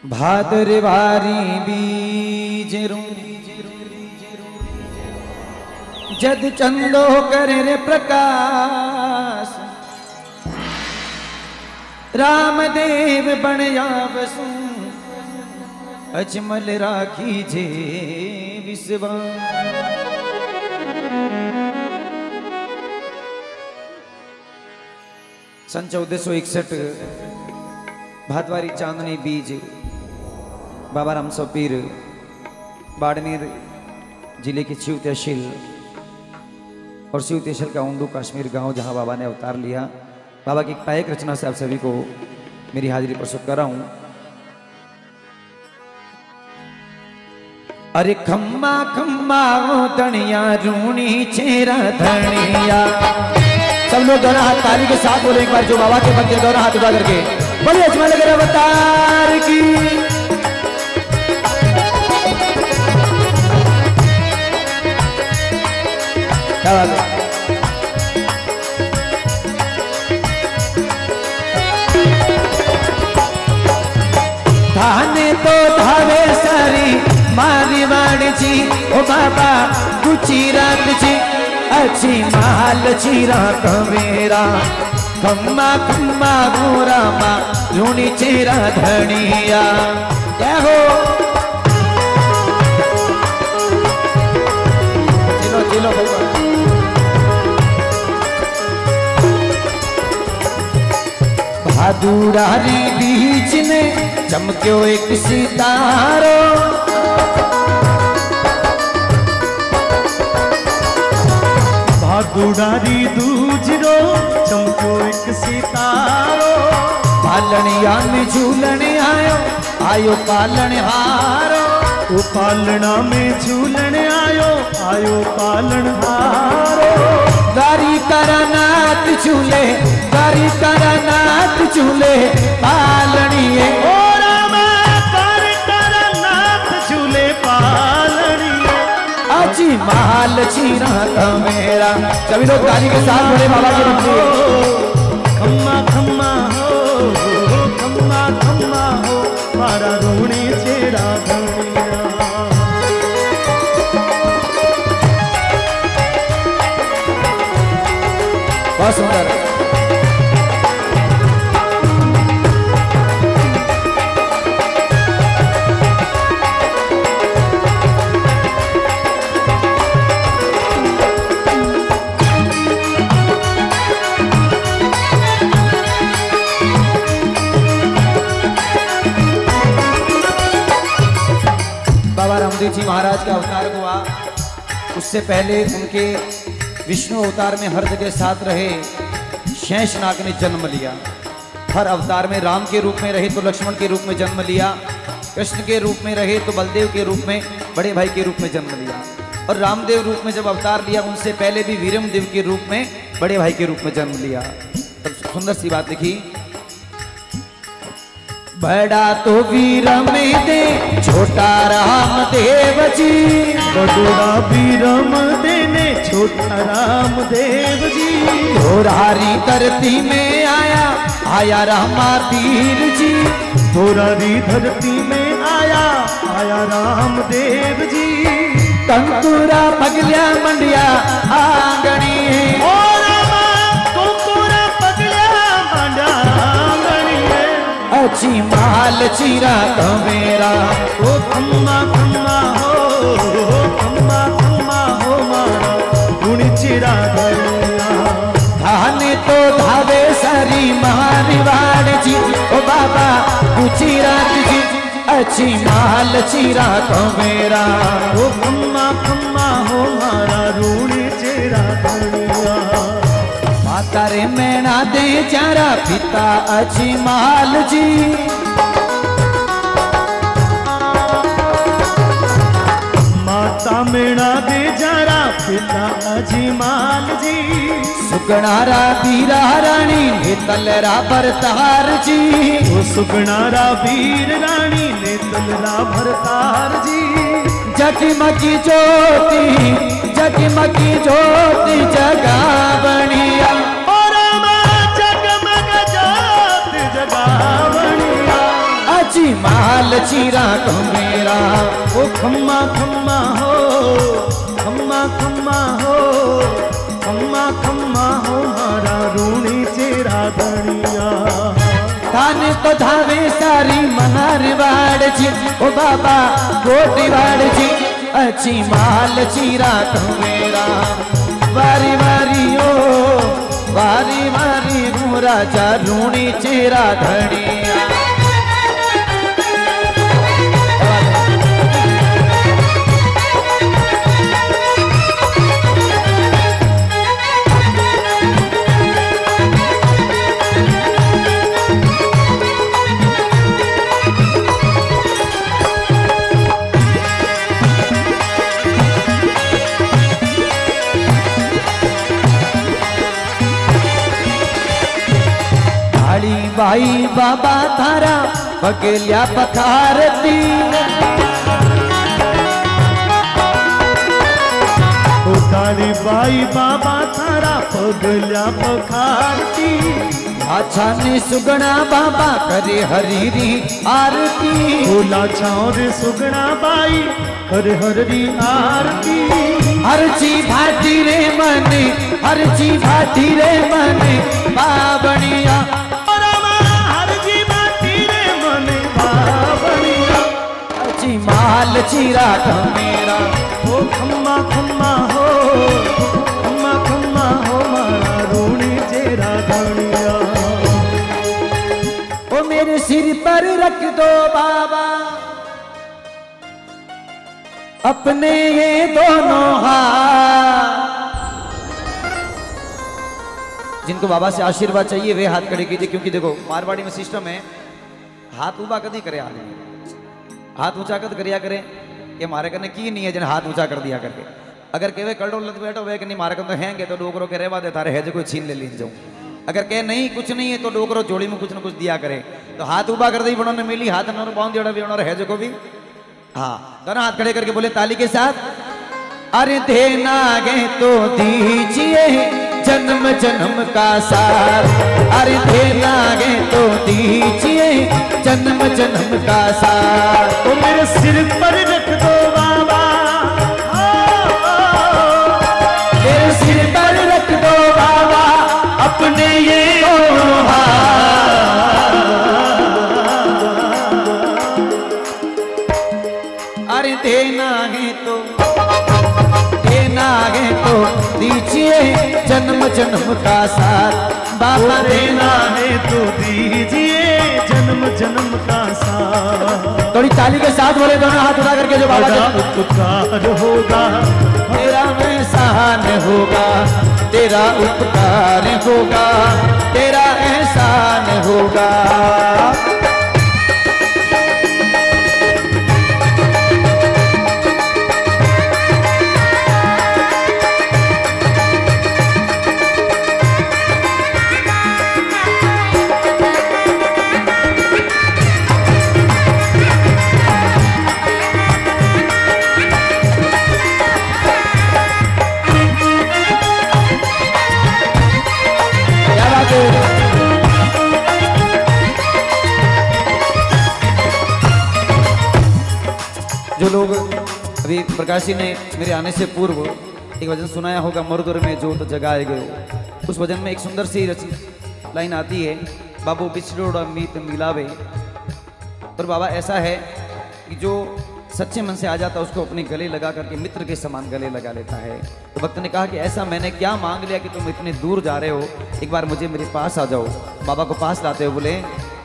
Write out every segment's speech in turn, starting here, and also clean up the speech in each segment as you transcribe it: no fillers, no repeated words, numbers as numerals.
भादरवारी बीज जद चंदो करे रे प्रकाश रामदेव बनया बसु अजमल राखी जे विश्वास। सन 1461 भादवारी चांदनी बीज बाबा राम सौ पीर बाड़मेर जिले की शिव तहसील और शिव तहसील का उंडू कश्मीर गांव जहां बाबा ने अवतार लिया। बाबा की एक पायक रचना से आप सभी को मेरी हाजिरी प्रस्तुत कर रहा हूं। अरे खम्मा खम्मा धनिया रूणी चेहरा धनिया। सब लोग दोनों हाथ ताली के साथ बोले एक बार, जो बाबा के बंदे दोनों हाथ उठा करके बोले अजमल के अवतार की। क्या बात है। धाने तो धावे सारी मारी वाणी जी ओ बाबा कुची रात जी अच्छी माल चीरा कमेरा खम्मा खम्मा गोरा मा रूणी चेरा धनिया। क्या हो चिलो चिलो भादुरारी बीच ने चमक्यो एक सितारो। भादुरारी दूजरो चमक्यो एक सितारो। पालनिया में झूलन आयो आयो पालन हारो। ओ पालना में झूलन आयो आयो पालन हारो। गारी करनाथ झूले गारी करनाथ झूले पालनिए ओ रामा गारी करनाथ झूले पालनिए। अजी माल चीरा मेरा। सभी लोग गाली के साथ बोले बाबा के बंदे खम्मा खम्मा हो खम्मा खम्मा हो मारा रूणी चेरा धनिया। बहुत सुंदर। बाबा रामदेव जी महाराज का अवतार हुआ, उससे पहले उनके विष्णु अवतार में हर जगह साथ रहे शेषनाग ने जन्म लिया। हर अवतार में राम के रूप में रहे तो लक्ष्मण के रूप में जन्म लिया, कृष्ण के रूप में रहे तो बलदेव के रूप में बड़े भाई के रूप में जन्म लिया। और रामदेव रूप में जब अवतार लिया उनसे पहले भी वीरमदेव के रूप में बड़े भाई के रूप में जन्म लिया। तब सुंदर सी बात लिखी, बड़ा तो वीर में दे छोटा रामदेव जी। बड़ा वीरम देने छोटा रामदेव जी। धोरारी धरती में आया आया रामाधीर जी। धोरारी धरती में आया आया रामदेव जी। कंकुरा पगलिया मंडिया आंगणी ओ रामा कंकुरा पगलिया मंडिया आंगणी। अच्छी माल चीरा कमेरा ओ खम्मा खम्मा हो खम्मा खम्मा हो मारा रूणी चेरा धनिया। धाने तो धावे सारी मारी वाण जी ओ बाबा कुची रात जी अच्छी माल चीरा कमेरा। ओ खम्मा खम्मा हो मारा रूणी चेरा धनिया। माता रे मैना दे चारा पिता अच्छी माल जी। माता मेणा दे जरा पिता अजीमाल जी। सुगणारा बीरा रानी ने तलरा भरतार जी। ओ सुगणारा वीर रानी ने तलरा भरतार जी। जगमगी ज्योति जगा बनिया। और जगमग ज्योति जगा बनिया। अची माल चीरा को मेरा। ओ खम्मा खम्मा हो, खम्मा खम्मा हो, खम्मा खम्मा हो मारा रूणी चेरा धनिया। थाने तो धावे सारी मारवाड़ जी, ओ बाबा गोटीवाड़ जी। अची माल चीरा को मेरा। वारी वारी ओ वारी वारी हूँ राजा रूणी चेरा धनिया। भाई बाबा थारा बगेलिया पखारती। काली बाई बाबा थारा पगलिया पखारती। अच्छा ने सुगना बाबा करे हरीरी आरती। भोला छाओ सुगना बाई करे हरी आरती। हरची भाटी रे मने, हरची भाटी रे मने बाबनिया। माल चीरा का मेरा। ओ खम्मा खम्मा हो, खम्मा खम्मा हो मारा रूणी चेरा धनिया। ओ मेरे सिर पर रख दो बाबा अपने ये दोनों हाथ। जिनको बाबा से आशीर्वाद चाहिए वे हाथ खड़े कीजिए, क्योंकि देखो मारवाड़ी में सिस्टम है हाथ ऊबा कदी करे आदमी, हाथ ऊंचा कर करिया करें। ये मारे करने की नहीं है जिन हाथ ऊंचा कर दिया करके। अगर कहे कल लत बैठो वे कि नहीं मारे कर तो हैंगे तो डोकरो के रेवा देता रहे जो कोई छीन ले लीन जाऊं। अगर कहे नहीं कुछ नहीं है तो डोकरो जोड़ी में कुछ ना कुछ दिया करे। तो हाथ ऊबा कर दी बड़ों ने मिली हाथ नर बांध दिया भी उन्होंने है जो को भी। हाँ दोनों हाथ खड़े करके बोले ताली के साथ। अरे देना गे तो दीजिए जन्म जन्म का साथ। अरे देना गे तो दीजिए जन्म जन्म का साथ। तो मेरे सिर पर रख दो बाबा, मेरे सिर पर रख दो बाबा अपने ये अरे देना है तो दीजिए जन्म जन्म का साथ। बाबा देना है तो दीजिए जन्म जन्म का साथ। थोड़ी ताली के साथ बोले दोनों हाथ उठा करके जो बाबा का उपकार होगा तेरा एहसान होगा, तेरा उपकार होगा, तेरा एहसान होगा। जो लोग अभी प्रकाश जी ने मेरे आने से पूर्व एक भजन सुनाया होगा, मरुदर में जोत जगाए गयो। उस भजन में एक सुंदर सी लाइन आती है, बाबू बिछड़ोड़ा मीत मिलावे। और बाबा ऐसा है कि जो सच्चे मन से आ जाता है उसको अपने गले लगा करके मित्र के समान गले लगा लेता है। तो भक्त ने कहा कि ऐसा मैंने क्या मांग लिया कि तुम इतने दूर जा रहे हो, एक बार मुझे मेरे पास आ जाओ। बाबा को पास लाते हो बोले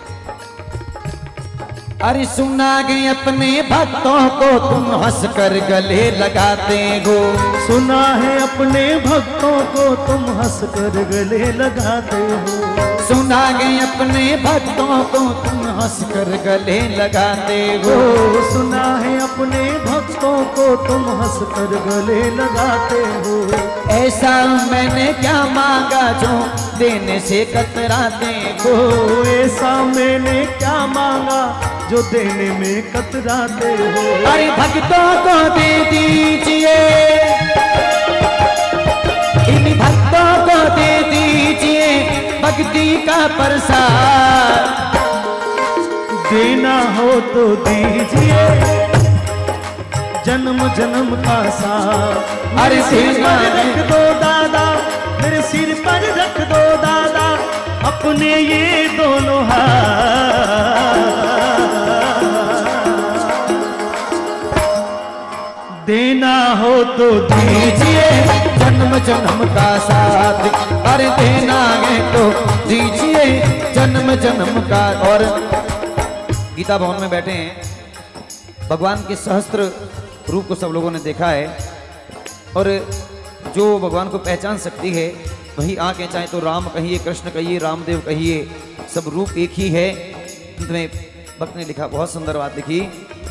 अरे सुना गए अपने भक्तों को तुम हंस कर गले लगाते हो। सुना है अपने भक्तों को तुम हंस कर गले लगाते हो। सुना गए अपने भक्तों को तुम हंस कर गले लगाते हो। सुना है अपने भक्तों को तुम हंस कर गले लगाते हो। ऐसा मैंने क्या मांगा जो देने से कतराते हो। ऐसा मैंने क्या मांगा जो देने में कतराते हो। अरे भक्तों को दे दीजिए, इन भक्तों को दे दीजिए भक्ति का प्रसाद। देना हो तो दीजिए जन्म जन्म का साथ। अरे सिर पर रख दो दादा, मेरे सिर पर रख दो दादा अपने ये दोनों हाथ। देना हो तो दीजिए जन्म जन्म का साथ, अरे देना है तो दीजिए जन्म जन्म का। और गीता भवन में बैठे हैं, भगवान के सहस्त्र रूप को सब लोगों ने देखा है, और जो भगवान को पहचान सकती है वही आंखें, चाहे तो राम कहिए, कृष्ण कहिए, रामदेव कहिए, सब रूप एक ही है। अंत में भक्त ने लिखा, बहुत सुंदर बात लिखी,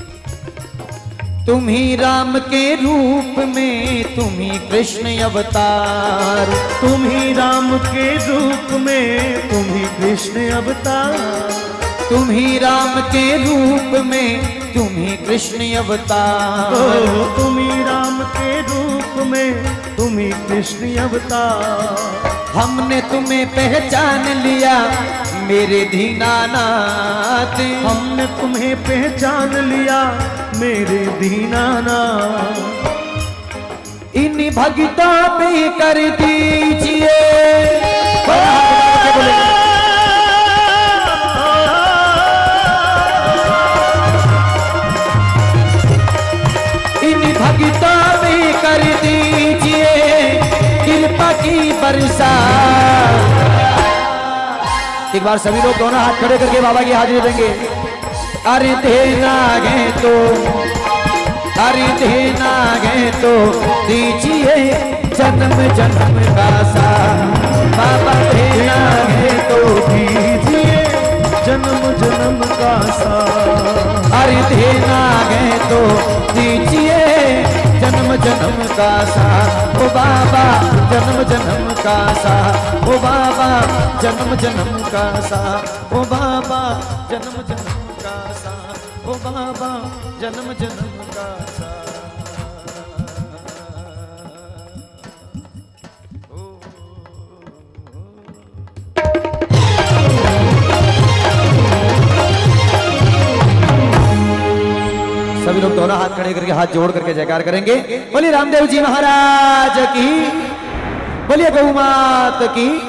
तुम ही राम के रूप में, तुम ही कृष्ण अवतार। तुम ही राम के रूप में, तुम ही कृष्ण अवतार। तुम ही राम के रूप में, तुम ही कृष्ण अवतार। तुम ही राम के रूप में, तुम ही कृष्ण अवतार। हमने तुम्हें पहचान लिया मेरे दीनानाथ। हमने तुम्हें पहचान लिया मेरे दीनानाथ। इन भक्तों पे कर दीजिए, इन भक्तों पे कर दीजिए कृपा की बरसा। एक बार सभी लोग दोनों हाथ खड़े करके बाबा की हाजिरी देंगे। अरे देना है तो, अरे देना है तो दीजिए जन्म जन्म का साथ। बाबा देना है तो दीजिए जन्म जन्म का साथ। अरे देना है तो दीजिए जन्म जन्म का साथ। ओ बाबा जन्म जन्म का साथ, ओ बाबा जन्म जन्म का साथ, ओ बाबा जन्म जन्म का साथ, ओ बाबा जन्म जन्म का साथ। सभी लोग दोनों हाथ खड़े करके, हाथ जोड़ करके जयकार करेंगे। बोलिए रामदेव जी महाराज की, बोलिए गौ मात की।